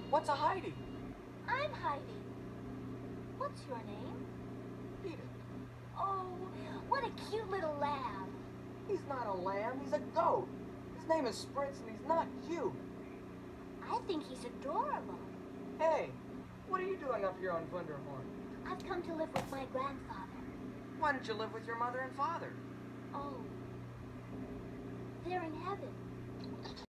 What's a Heidi? I'm Heidi. What's your name? Peter. Oh, what a cute little lamb. He's not a lamb, he's a goat. His name is Spritz and he's not cute. I think he's adorable. Hey, what are you doing up here on Wunderhorn? I've come to live with my grandfather. Why don't you live with your mother and father? Oh, they're in heaven.